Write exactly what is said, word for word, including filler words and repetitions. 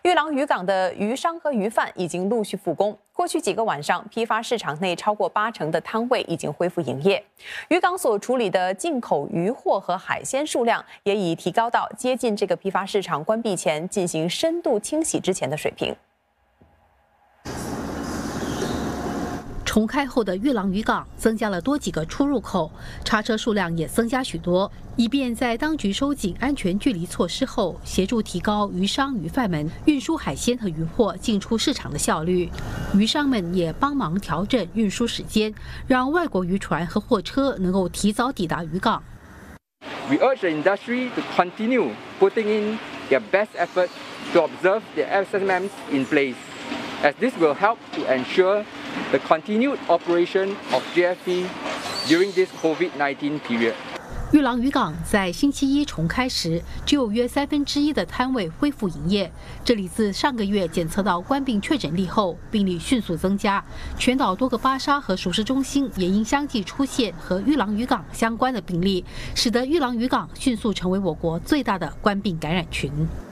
玉郎渔港的渔商和渔贩已经陆续复工。过去几个晚上，批发市场内超过八成的摊位已经恢复营业。渔港所处理的进口渔货和海鲜数量也已提高到接近这个批发市场关闭前进行深度清洗之前的水平。 重开后的玉郎渔港增加了多几个出入口，叉车数量也增加许多，以便在当局收紧安全距离措施后，协助提高渔商渔贩们运输海鲜和渔货进出市场的效率。渔商们也帮忙调整运输时间，让外国渔船和货车能够提早抵达渔港。 We urge the industry to continue putting in their best effort to observe the S M Ms in place, as this will help to ensure the continued operation of J F E during this COVID nineteen period. 玉郎渔港在星期一重开时，只有约三分之一的摊位恢复营业。这里自上个月检测到冠病确诊例后，病例迅速增加，全岛多个巴沙和熟食中心也因相继出现和玉郎渔港相关的病例，使得玉郎渔港迅速成为我国最大的冠病感染群。